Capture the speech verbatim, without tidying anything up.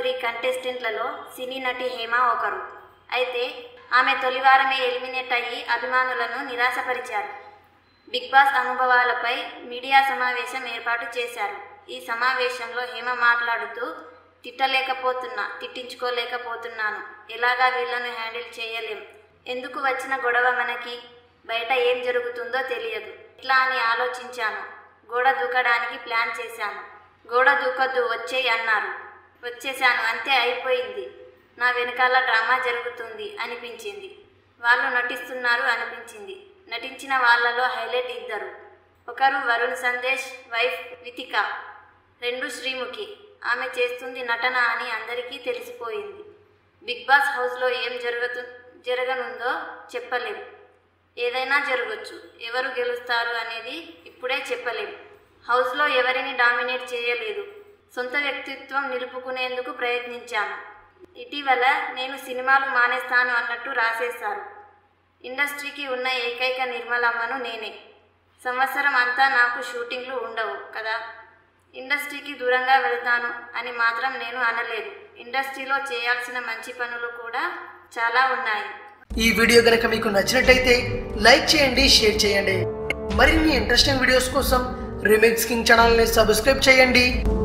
Three కంటెస్టెంట్లలో సినీ నటి హేమ ఒకరు. అయితే ఆమె తొలివారమే ఎలిమినేట్ అయ్యి అభిమానులను నిరాశపరిచారు. బిగ్ బాస్ అనుభవాలపై మీడియా సమావేశం ఏర్పాటు చేశారు. ఈ సమావేశంలో హేమ మాట్లాడుతూ, తిట్టలేకపోతున్నా, తిట్టించుకోలేకపోతున్నాను, ఎలాగా వీళ్ళను హ్యాండిల్ చేయలేం, ఎందుకు వచ్చిన గొడవ మనకి, బయట ఏం జరుగుతుందో తెలియదు, ఇట్లా అని ఆలోచించాను, గోడ దూకడానికి ప్లాన్ చేశాను, గోడ దూకొద్దు వచ్చేయి అన్నారు, వచ్చేసాను, అంతే అయిపోయింది, నా వెనకాల డ్రామా జరుగుతుంది అనిపించింది, వాళ్ళు నటిస్తున్నారు అనిపించింది. నటించిన వాళ్ళలో హైలైట్ ఇద్దరు, ఒకరు వరుణ్ సందేశ్ వైఫ్ వితిక, రెండు శ్రీముఖి. ఆమె చేస్తుంది నటన అని అందరికీ తెలిసిపోయింది. బిగ్ బాస్ హౌస్లో ఏం జరుగుతు జరగనుందో చెప్పలేం, ఏదైనా జరగచ్చు, ఎవరు గెలుస్తారు అనేది ఇప్పుడే చెప్పలేం. హౌస్లో ఎవరిని డామినేట్ చేయలేదు, సొంత వ్యక్తిత్వం నిలుపుకునేందుకు ప్రయత్నించాను. ఇటీవల నేను సినిమాలు మానేస్తాను అన్నట్టు రాసేశారు. ఇండస్ట్రీకి ఉన్న ఏకైక నిర్మలమ్మను నేనే. సంవత్సరం అంతా నాకు షూటింగ్లు ఉండవు కదా, ఇండస్ట్రీకి దూరంగా వెళ్తాను అని మాత్రం నేను అనలేదు. ఇండస్ట్రీలో చేయాల్సిన మంచి పనులు కూడా చాలా ఉన్నాయి. ఈ వీడియో కనుక మీకు నచ్చినట్టయితే లైక్ చేయండి, షేర్ చేయండి. మరిన్ని ఇంట్రెస్టింగ్ వీడియోస్ కోసం రీమిక్స్ కింగ్ ఛానల్ని సబ్స్క్రైబ్ చేయండి.